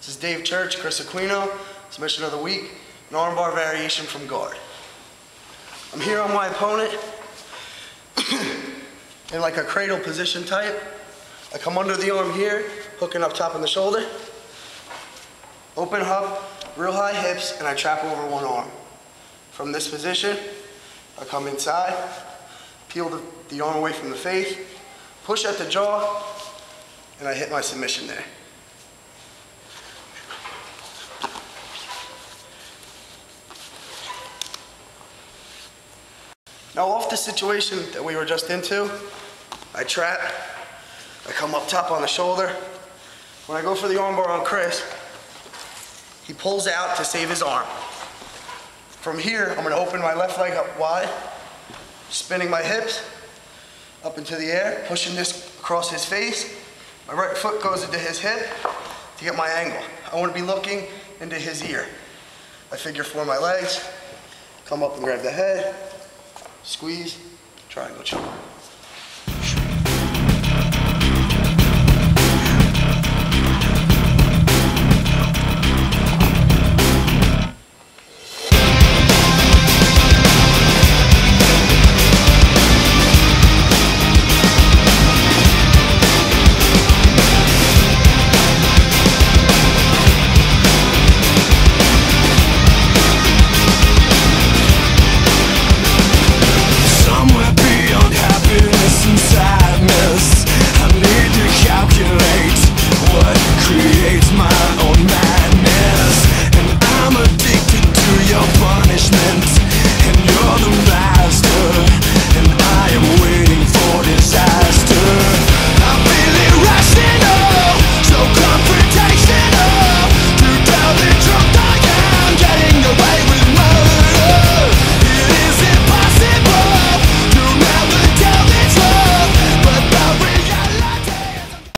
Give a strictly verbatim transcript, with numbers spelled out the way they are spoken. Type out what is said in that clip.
This is Dave Church, Chris Aquino, submission of the week, an armbar variation from guard. I'm here on my opponent in like a cradle position type. I come under the arm here, hooking up top of the shoulder, open up, real high hips, and I trap over one arm. From this position, I come inside, peel the, the arm away from the face, push at the jaw, and I hit my submission there. Now off the situation that we were just into, I trap, I come up top on the shoulder. When I go for the armbar on Chris, he pulls out to save his arm. From here, I'm gonna open my left leg up wide, spinning my hips up into the air, pushing this across his face. My right foot goes into his hip to get my angle. I wanna be looking into his ear. I figure four my legs, come up and grab the head, squeeze, triangle choke.